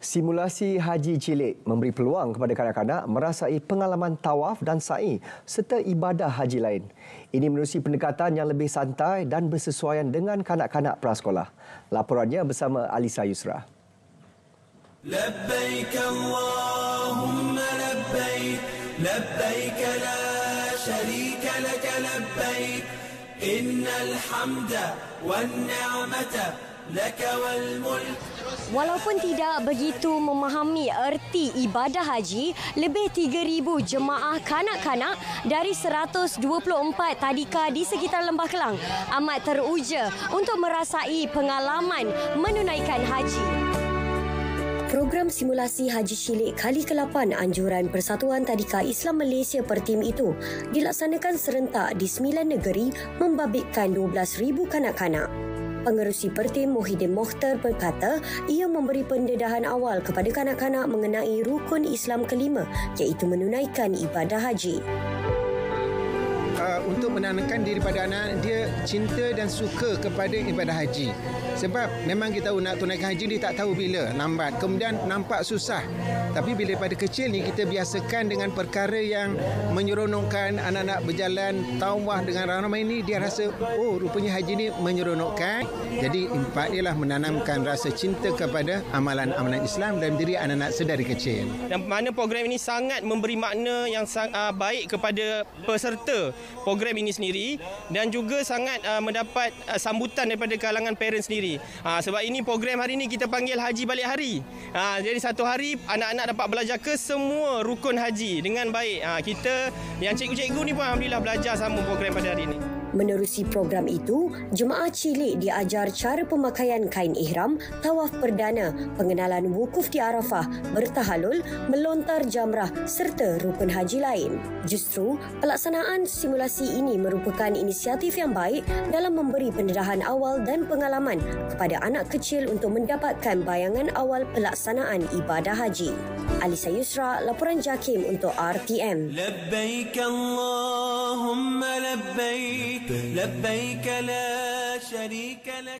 Simulasi haji cilik memberi peluang kepada kanak-kanak merasai pengalaman tawaf dan sa'i serta ibadah haji lain. Ini menerusi pendekatan yang lebih santai dan bersesuaian dengan kanak-kanak prasekolah. Laporannya bersama Alisa Yusra. Labbaik Allahumma labbaik, labbaik la syarika laka labbaik, innal hamda wan ni'mata laka wal mulk. Walaupun tidak begitu memahami erti ibadah haji, lebih 3,000 jemaah kanak-kanak dari 124 tadika di sekitar Lembah Kelang amat teruja untuk merasai pengalaman menunaikan haji. Program simulasi haji cilik kali ke-8 anjuran Persatuan Tadika Islam Malaysia Pertim itu dilaksanakan serentak di 9 negeri membabitkan 12,000 kanak-kanak. Pengerusi Pertim Muhyiddin Mokhtar berkata ia memberi pendedahan awal kepada kanak-kanak mengenai rukun Islam kelima iaitu menunaikan ibadah haji. Untuk menanamkan daripada anak dia cinta dan suka kepada ibadah haji. Sebab memang kita tahu nak tunaikan haji dia tak tahu bila, lambat, kemudian nampak susah. Tapi bila pada kecil ni kita biasakan dengan perkara yang menyeronokkan, anak-anak berjalan tawaf dengan ramai ini, dia rasa oh rupanya haji ni menyeronokkan. Jadi impak dia lah menanamkan rasa cinta kepada amalan-amalan Islam dalam diri anak-anak sedari kecil. Dan mana program ini sangat memberi makna yang baik kepada peserta program ini sendiri dan juga sangat mendapat sambutan daripada kalangan parents sendiri. Sebab ini program hari ini kita panggil Haji Balik Hari. Jadi satu hari anak-anak dapat belajar ke semua rukun haji dengan baik. Kita yang cikgu-cikgu ni pun alhamdulillah belajar sama program pada hari ini. Menerusi program itu, jemaah cilik diajar cara pemakaian kain ihram, tawaf perdana, pengenalan wukuf di Arafah, bertahalul, melontar jamrah serta rukun haji lain. Justru, pelaksanaan simulasi ini merupakan inisiatif yang baik dalam memberi pendedahan awal dan pengalaman kepada anak kecil untuk mendapatkan bayangan awal pelaksanaan ibadah haji. Alisa Yusra, laporan JAKIM untuk RTM. Labbaik Allahumma labbaik, labbaik la syarika lak.